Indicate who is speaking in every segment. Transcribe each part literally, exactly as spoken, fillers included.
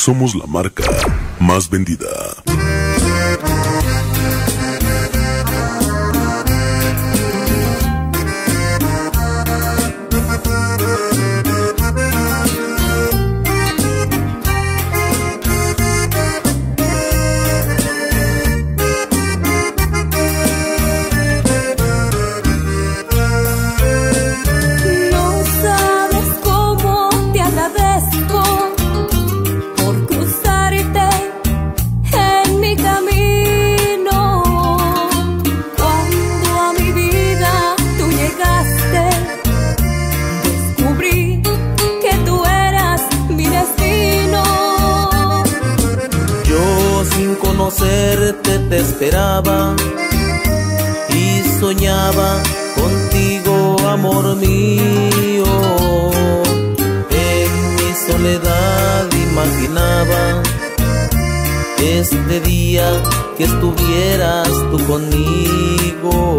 Speaker 1: Somos la marca más vendida.
Speaker 2: Conocerte te esperaba y soñaba contigo, amor mío. En mi soledad imaginaba este día que estuvieras tú conmigo.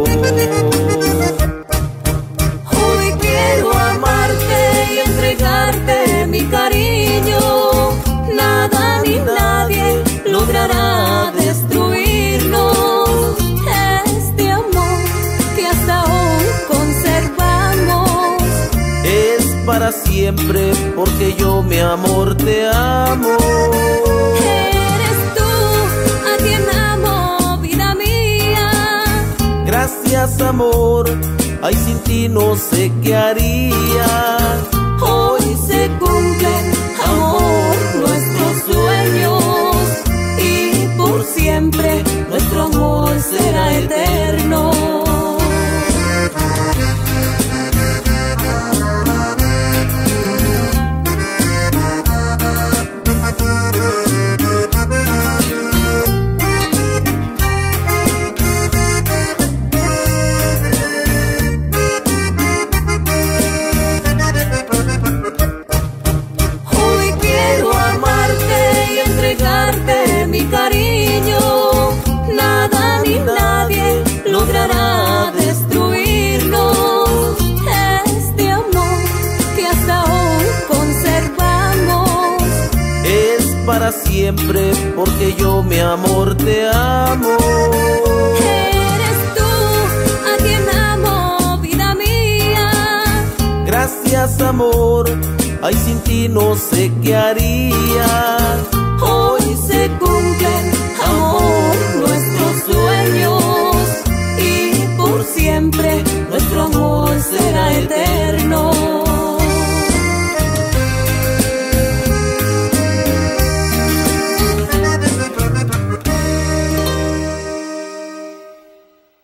Speaker 3: Hoy quiero amarte y entregarte mi cariño. Nada ni nadie logrará destruirnos. Este amor que hasta hoy conservamos
Speaker 2: es para siempre, porque yo, mi amor, te amo.
Speaker 3: Eres tú a quien amo, vida mía.
Speaker 2: Gracias, amor, ay, sin ti no sé qué haría.
Speaker 3: Hoy se cumplen, amor, nuestros sueños, y por siempre nuestro amor será eterno. Mi cariño, nada ni nadie logrará destruirnos. Este amor que hasta hoy conservamos
Speaker 2: es para siempre, porque yo, mi amor, te amo.
Speaker 3: Eres tú a quien amo, vida mía.
Speaker 2: Gracias, amor, ay, sin ti no sé qué haría.